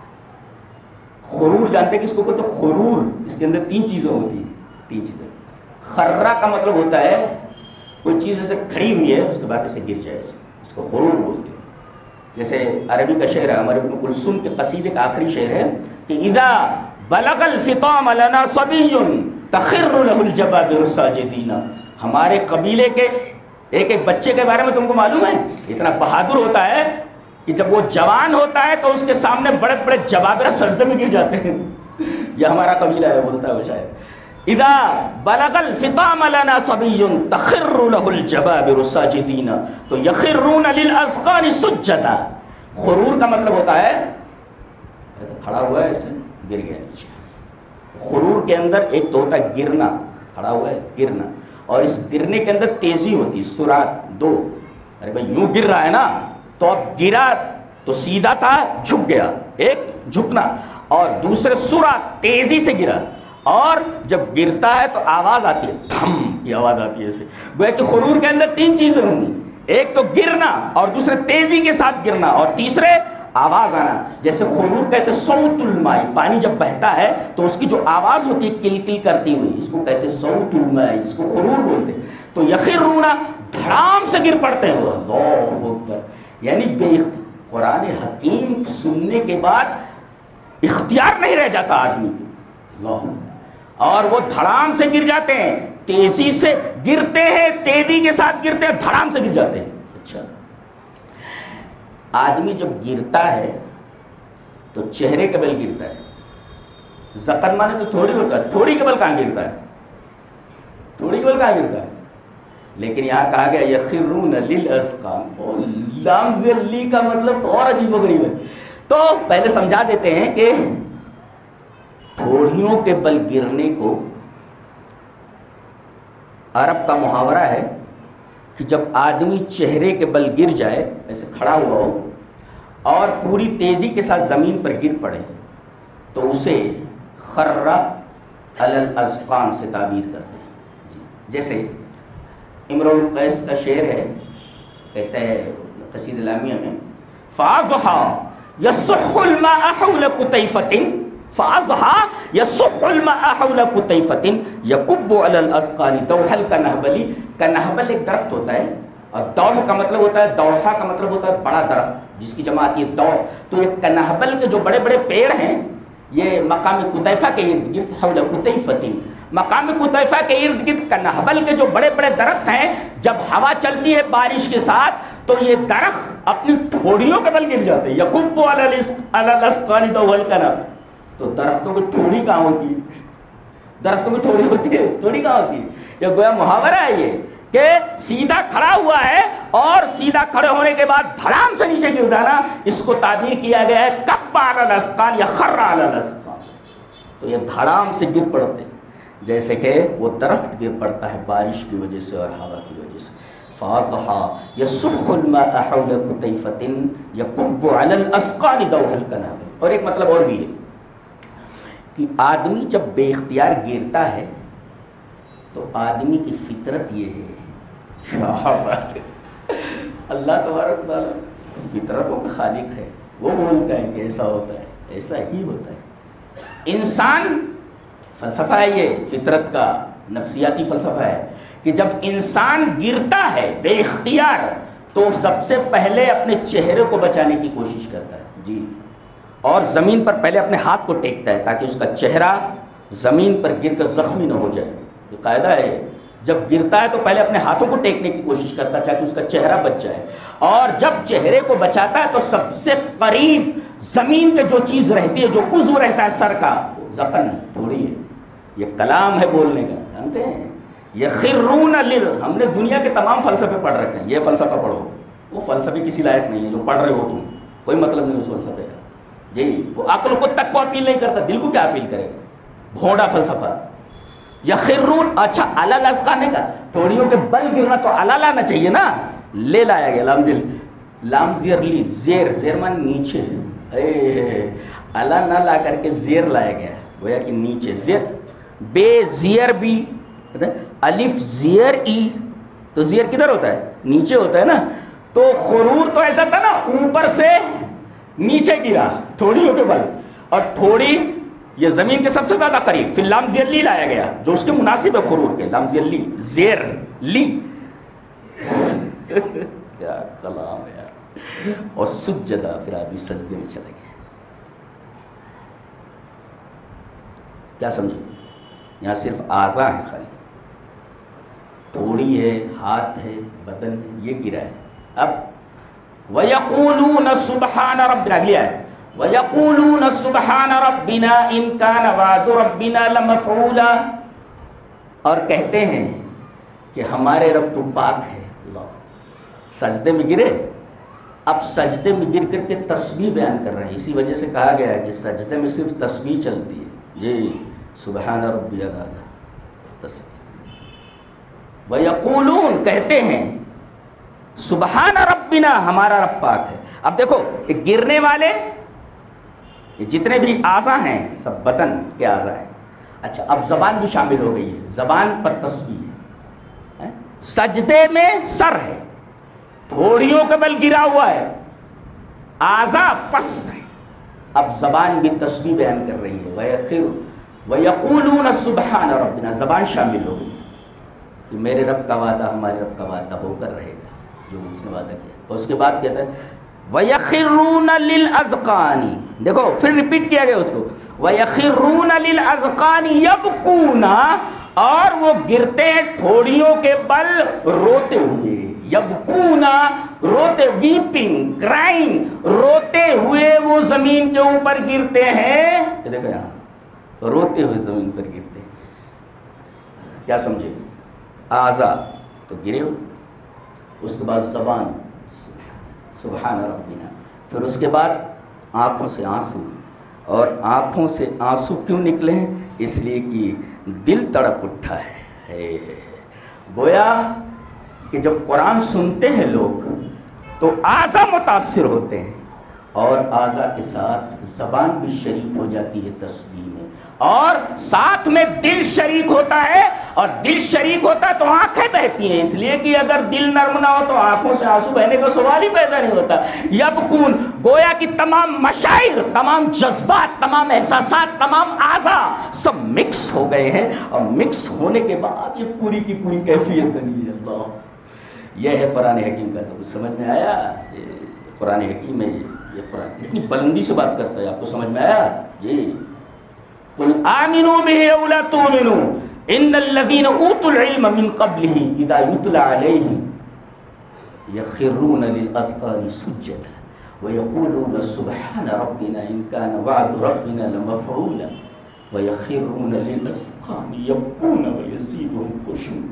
خرور جانتے ہیں کس کو کہتے ہیں؟ خرور، اس کے اندر 3 چیزیں ہوتی ہیں، 3 چیزیں۔ خرہ کا مطلب ہوتا ہے کوئی چیز ایسے کھڑی ہوئی ہے اس کے بعد اسے گر جائے، اس کو خرور بولتے ہیں۔ جیسے عربی کا شعر ہے، ہمارے ابن کلثوم کے قصیدے کا آخری شعر ہے کہ اذا بلغ الفطام لنا صبی تخر له الجبابر ساجدین، ہمارے قبیلے کے ایک بچے کے بارے میں تم کو معلوم ہے، اتنا بہادر ہوتا ہے کہ جب وہ جوان ہوتا ہے تو اس کے سامنے بڑے بڑے جبابرہ سجدے میں گر جاتے ہیں۔ یہ ہمارا قبیلہ ہے، بولتا ہے وہ شاید اذا بلغ الفطام لنا صبی تخر له الجبابر ساجدین، تو یخرون للاذقان سجدا۔ خرور کا مطلب ہوتا ہے کھڑا ہوا ہے ایسے گر گیا نیچے۔ خرور کے اندر ایک تو ہوتا ہے گرنا، کھڑا ہوا ہے گرنا، اور اس گرنے کے اندر تیزی ہوتی ہے، سرعت 2۔ ارے بھائی یوں گر رہا ہے نا، تو اب گرا تو سیدھا تھا، جھک گیا، ایک جھکنا، اور دوسرے سرعت تیزی سے گرا، اور جب گرتا ہے تو آواز آتی ہے، دھم کی آواز آتی ہے ایسے۔ گویا کہ خرور کے اندر 3 چیزیں ہوں گی، ایک تو گرنا، اور دوسرے تیزی کے ساتھ گرنا، اور تیسرے آواز آنا۔ جیسے خرور کہتے صوت الماء، پانی جب بہتا ہے تو اس کی جو آواز ہوتی ہے کل کل کرتی ہوئی، اس کو کہتے صوت الماء، اس کو خرور بولتے۔ تو یخرون دھڑام سے گر پڑتے ہیں، اللہ اکبر، یعنی بے اختیار قرآن حکیم سننے کے بعد اختیار نہیں رہ جاتا آدمی کو، اللہ، اور وہ دھڑام سے گر جاتے ہیں، تیزی سے گرتے ہیں، تیزی کے ساتھ گرتے ہیں، دھڑام سے گر جاتے ہیں۔ اچھا، آدمی جب گرتا ہے تو چہرے کے بل گرتا ہے، زخم مانے تو تھوڑی ہوتا ہے، تھوڑی کے بل کہاں گرتا ہے؟ تھوڑی کے بل کہاں گرتا ہے؟ لیکن یہاں کہا گیا یخرون للاذقان، اور لام زیر لی کا مطلب تو اور عجیب و غریب ہے۔ تو پہلے سمجھا دیتے ہیں کہ تھوڑیوں کے بل گرنے کو عرب کا محاورہ ہے کہ جب آدمی چہرے کے بل گر جائے، ایسے کھڑا ہوا ہو اور پوری تیزی کے ساتھ زمین پر گر پڑے، تو اسے خر علی الاذقان سے تعبیر کرتے ہیں۔ جیسے امرؤ القیس کا شعر ہے، کہتا ہے قصیدہ لامیہ میں، فَأَضْحَى يَصُحُّ الْمَاءَ حَوْلَ قُطَيْفَةٍ، فَأَضْحَى يَصُحُّ الْمَاءَ حَوْلَ قُطَيْفَةٍ يَكُبُّ عَلَى الْأَذْقَانِ دَوْحَ الْكَنَهْبَلِ۔ کنہبل ایک درخت ہوتا ہے، اور دوح کا مطلب ہوتا ہے، دوحہ کا مطلب ہوتا ہے بڑا درخت، جس کی جمع آتی ہے دوح۔ تو یہ کنہبل کے جو بڑے بڑے پیڑ ہیں، یہ مقام قطیفہ کے ارد گرد، حول قطیفۃ، مقام قطیفہ کے ارد گرد کنہبل کے جو بڑے بڑے درخت ہیں، جب ہوا چلتی ہے بارش کے ساتھ تو یہ درخت اپنی ٹھوڑیوں کے بل گر جاتے ہیں، یکب علی الاذقان دوح الکنب۔ تو درختوں کی ٹھوڑی کہاں ہوتی ہے؟ درختوں کی ٹھوڑی ہوتی ہے، ٹھوڑی کہاں ہوتی ہے؟ یہ گویا محاورہ ہے یہ کہ سیدھا کھڑا ہوا ہے اور سیدھا کھڑے ہونے کے بعد دھڑام سے نیچے گر جانا، اس کو تعبیر کیا گیا ہے کب علی الاذقان یا خر علی الاذقان۔ تو یہ دھڑام سے گر پڑتے ہیں جیسے کہ وہ درخت گر پڑتا ہے بارش کی وجہ سے اور ہوا کی وجہ سے۔ فَأَضْحَى يَصُحُّ الْمَاءَ حَوْلَ قُطَيْفَةٍ يَكُبُّ عَلَى الْأَذْقَانِ دَوْحَ الْكَنَابِلِ۔ اور ایک مطلب اور بھی ہے کہ آدمی جب بے اختیار گرتا ہے تو آدمی کی فطرت یہ ہے، کیا بات ہے، اللہ تبارک تعالیٰ فطرتوں کا خالق ہے، وہ بولتا ہے کہ ایسا ہوتا ہے، ایسا ہی ہوتا ہے۔ انسان فلسفہ ہے، یہ فطرت کا نفسیاتی فلسفہ ہے کہ جب انسان گرتا ہے بے اختیار تو سب سے پہلے اپنے چہرے کو بچانے کی کوشش کرتا ہے، جی، اور زمین پر پہلے اپنے ہاتھ کو ٹیکتا ہے تاکہ اس کا چہرہ زمین پر گر کر زخمی نہ ہو جائے۔ یہ قاعدہ ہے، جب گرتا ہے تو پہلے اپنے ہاتھوں کو ٹیکنے کی کوشش کرتا ہے تاکہ اس کا چہرہ بچ جائے، اور جب چہرے کو بچاتا ہے تو سب سے قریب زمین پہ جو چیز رہتی ہے، جو عضو رہتا ہے سر کا، ذقن تھوڑی ہے، یہ کلام ہے بولنے کا، جانتے ہیں یخرون ہم نے دنیا کے تمام فلسفے پڑھ رکھے ہیں، یہ فلسفہ پڑھو، وہ فلسفے کسی لائق نہیں ہے جو پڑھ رہے ہو تم، کوئی مطلب نہیں اس فلسفے کا. یہی وہ عقل کو تک کو اپیل نہیں کرتا, دل کو کیا اپیل کرے گا, بھونڈا فلسفہ. یخرون, اچھا علی الاذقان نے کہا تھوڑیوں کے بل گرنا تو علی لانا چاہیے نا, لے لایا گیا لام زیر لی, زیر مان نیچے, علی نہ لا کر کے زیر لایا گیا, گویا کہ نیچے زیر, بے زیر بھی, الف زیر ای, تو زیر کدھر ہوتا ہے, نیچے ہوتا ہے نا. تو خرور تو ایسا تھا نا اوپر سے نیچے گرا تھوڑیوں کے بل, اور تھوڑی یہ زمین کے سب سے زیادہ قریب, پھر لام زیر لی لایا گیا جو اس کے مناسب ہے خرور کے, لام زیر لی, زیر لی. کیا کلام ہے یار. اور سجدہ, پھر آدمی سجدے میں چلے گئے. کیا سمجھے, یہاں صرف اعضاء ہیں خالی, تھوڑی ہے, ہاتھ ہے, بدن ہے, یہ گرا ہے. اب وَيَقُولُونَ سُبْحَانَ رَبِّنَا, اگلی آیت, وَيَقُولُونَ سُبْحَانَ رَبِّنَا إِن كَانَ وَعْدُ رَبِّنَا لَمَفْعُولًا, اور کہتے ہیں کہ ہمارے رب تو پاک ہے. اللہ, سجدے میں گرے. اب سجدے میں گر کر کے تسبیح بیان کر رہے ہیں, اسی وجہ سے کہا گیا ہے کہ سجدے میں صرف تسبیح چلتی ہے. جی سبحان ربی الاعلی, تسبیح. وَيَقُولُونَ, کہتے ہیں, سبحان ربنا, ہمارا رب پاک ہے. اب دیکھو یہ گرنے والے یہ جتنے بھی اعضاء ہیں سب بدن کے اعضاء ہیں. اچھا اب زبان بھی شامل ہو گئی ہے, زبان پر تسبیح ہے. سجدے میں سر ہے, تھوڑیوں کے بل گرا ہوا ہے, اعضاء پست ہے. اب زبان بھی تسبیح بیان کر رہی ہے. وَيَقُولُونَ سُبْحَانَ رَبِّنَا, زبان شامل ہو گئی کہ میرے رب کا وعدہ ہمارے رب کا وعدہ ہو کر رہے گا جو اس نے وعدہ کیا. اور اس کے بعد کہتا ہے وَيَخِرُّونَ لِلْأَذْقَانِ, دیکھو پھر ریپیٹ کیا گیا اس کو, وَيَخِرُّونَ لِلْأَذْقَانِ يَبْكُونَ, اور وہ گرتے ہیں تھوڑیوں کے بل روتے ہوئے. یبکونا, روتے, ویپنگ, کرائنگ, روتے ہوئے وہ زمین کے اوپر گرتے ہیں. دیکھو یہاں روتے ہوئے زمین پر گرتے ہیں. کیا سمجھے, اعضاء تو گرے ہو, اس کے بعد زبان سبحان ربنا, پھر اس کے بعد آنکھوں سے آنسو. اور آنکھوں سے آنسو کیوں نکلے ہیں, اس لیے کہ دل تڑپ اٹھا ہے. گویا کہ جب قرآن سنتے ہیں لوگ تو اعضاء متاثر ہوتے ہیں, اور اعضاء کے ساتھ زبان بھی شریک ہو جاتی ہے تسبیح میں, اور ساتھ میں دل شریک ہوتا ہے, اور دل شریک ہوتا ہے تو آنکھیں بہتی ہیں. اس لیے کہ اگر دل نرم نہ ہو تو آنکھوں سے آنسو بہنے کا سوال ہی پیدا نہیں ہوتا. یبکون, گویا کہ تمام مشاعر, تمام جذبات, تمام احساسات, تمام اعضاء سب مکس ہو گئے ہیں, اور مکس ہونے کے بعد یہ پوری کی پوری کیفیت بنی ہے. اللہ, یہ ہے قرآن حکیم کا. سب سمجھ میں آیا؟ قرآن حکیم میں یہ قرآن اتنی بلندی سے بات کرتا ہے, آپ کو سمجھ میں آیا؟ جی. قل آمنوا به او لا تؤمنوا ان الذين اوتوا العلم من قبله اذا يتلى عليهم يخرون للاذقان سجدا ويقولون سبحان ربنا ان كان وعد ربنا لمفعولا ويخرون للاذقان يبكون ويزيدهم خشوعا.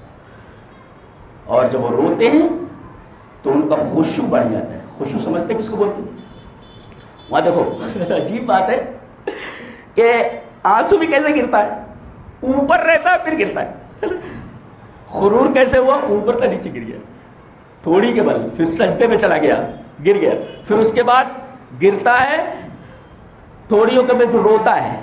اور جب وہ روتے ہیں تو ان کا خشوع بڑھ جاتا ہے. خشوع سمجھتے کس کو بولتے ہیں؟ وہاں دیکھو عجیب بات ہے کہ آنسو بھی کیسے گرتا ہے, اوپر رہتا ہے پھر گرتا ہے. خرور کیسے ہوا, اوپر کا نیچے گر گیا, تھوڑی کے بل, پھر سجدے میں چلا گیا, گر گیا, پھر اس کے بعد گرتا ہے تھوڑیوں کے بل, پھر روتا ہے.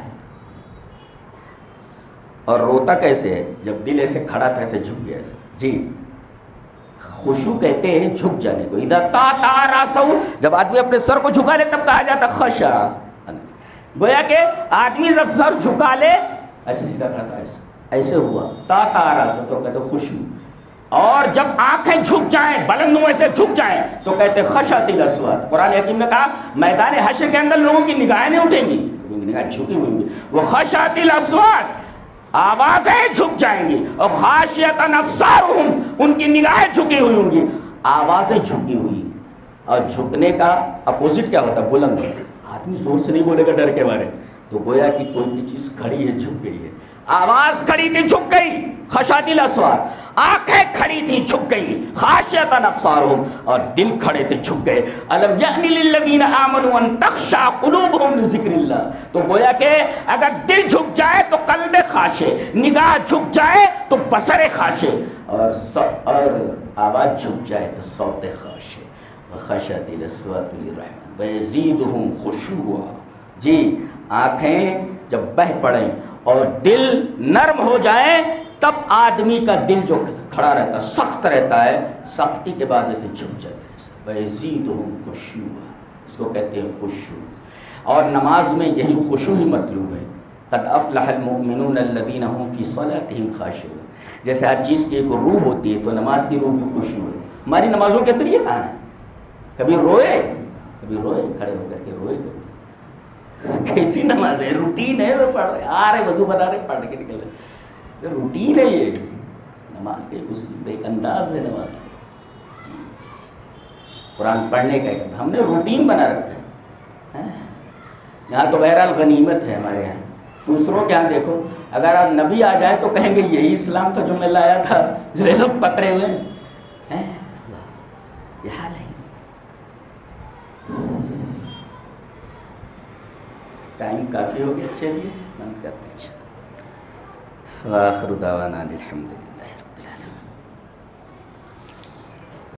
اور روتا کیسے ہے, جب دل ایسے کھڑا تھا ایسے جھک گیا ایسے. جی خشوع کہتے ہیں جھک جانے کو. اذا طاطا راسہ, جب آدمی اپنے سر کو جھکا لے تب کہا جاتا خشع. گویا کہ آدمی جب سر جھکا لے ایسے سیدھا کرتا ہے, ایسے ہوا طاطا راسہ تو کہتے خشوع. اور جب آنکھیں جھک جائیں, بلند منہ سے جھک جائیں تو کہتے خشعت الاصوات. قرآن حکیم نے کہا میدان حشر کے اندر لوگوں کی نگاہیں نہیں اٹھیں گی, نگاہیں جھکی ہوئی گی. وہ خشعت الاصوات, آوازیں جھک جائیں گی. اور خاشعۃ ابصارہم, ان کی نگاہیں جھکی ہوئی ہوں گی, آوازیں جھکی ہوئی. اور جھکنے کا اپوزٹ کیا ہوتا ہے, بلند. آدمی زور سے نہیں بولے گا ڈر کے بارے, تو گویا کہ کوئی بھی چیز کھڑی ہے جھک گئی ہے. آواز کھڑی تھی جھک گئی، خشعت الاصوات، آنکھیں کھڑی تھی جھک گئی، خاشعۃ ابصارہم، اور دل کھڑے تھے جھک گئے۔ الم یأن للذین آمنوا ان تخشع قلوبہم لذکر اللہ، تو گویا کہ اگر دل جھک جائے تو قلب خاشع، نگاہ جھک جائے تو بصر خاشع، اور آواز جھک جائے تو صوت خاشع۔ وخشعت الاصوات للرحمن ویزیدہم خشوعا، جی آنکھیں جب بہہ پڑیں اور دل نرم ہو جائے تب آدمی کا دل جو کھڑا رہتا ہے، سخت رہتا ہے، سختی کے بعد اسے جھک جاتا ہے۔ وَيَزِيدُهُمْ خُشُوعًا، اس کو کہتے ہیں خشوع، اور نماز میں یہی خشوع ہی مطلوب ہے۔ قد افلح المؤمنون الذین هم فی صلاتهم خاشعون، جیسے ہر چیز کی ایک روح ہوتی ہے تو نماز کی روح بھی خشوع ہے۔ ہماری نمازوں کے اندر یہ کہاں ہے؟ کبھی روئے کھڑے ہو کر کے روئے، کیسی نماز ہے؟ روٹین ہے، وہ پڑھ رہے آ رہے وضو بنا رہے پڑھ کے نکل رہے، روٹین ہے یہ نماز کا ایک انداز ہے نماز کا۔ قرآن پڑھنے کا ایک ہم نے روٹین بنا رکھا ہے۔ یہاں تو بہرحال غنیمت ہے ہمارے یہاں، دوسروں کے یہاں دیکھو اگر آپ نبی آ جائے تو کہیں گے یہی اسلام تھا جو میں لایا تھا، جو یہ لوگ پکڑے ہوئے ہیں۔ یہ حال ہے۔ ٹائم کافی ہو گیا، چلیے بند کرتے ہیں۔ وآخر دعوانا الحمدللہ۔